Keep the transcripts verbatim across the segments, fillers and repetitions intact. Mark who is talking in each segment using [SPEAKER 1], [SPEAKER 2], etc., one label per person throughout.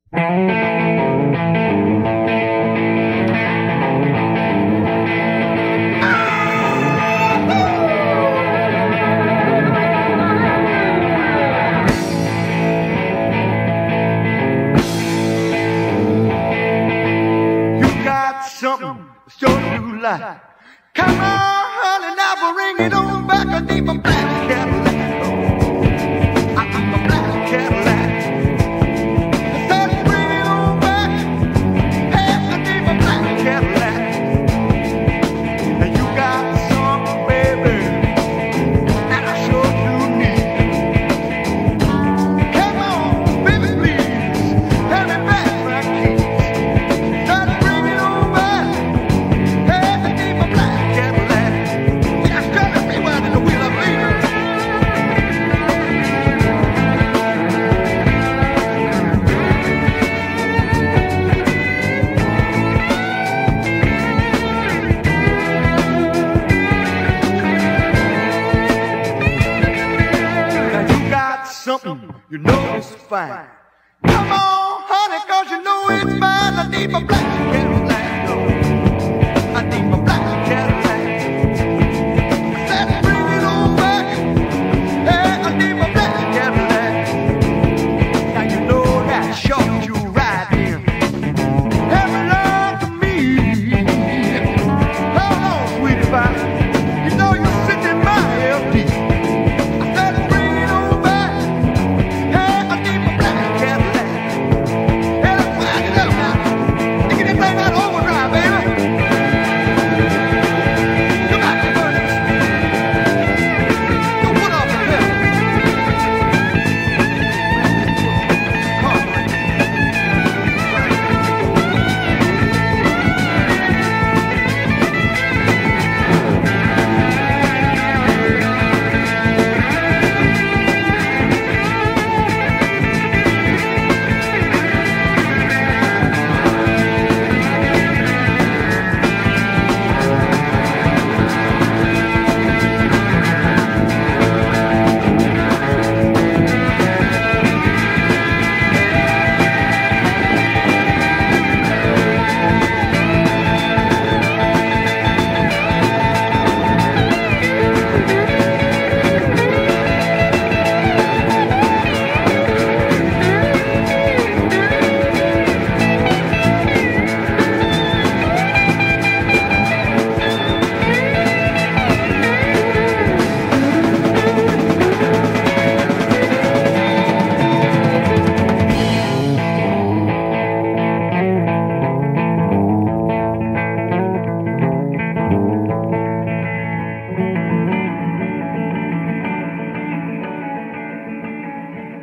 [SPEAKER 1] Something sure do like. Come on, honey, now bring it on back. I need my black Cadillac. Oh, I need my black Cadillac. I said bring it on back. Hey, I need my black Cadillac. And you got something, baby, that I sure do need. Come on, baby, please, hand me back my keys. Something you know is fine. Come on, honey, cause you know it's mine. I need my black Cadillac. Oh, I need my black Cadillac. I said bring it on back. Hey, I need my black Cadillac. Now you know that short you ride in heaven unto me. Hold on, sweetie pie. You know you're sitting in my L D.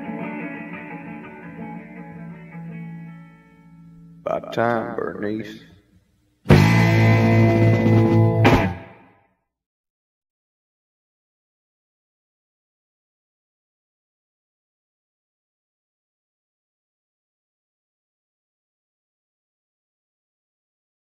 [SPEAKER 2] About time, Bernice.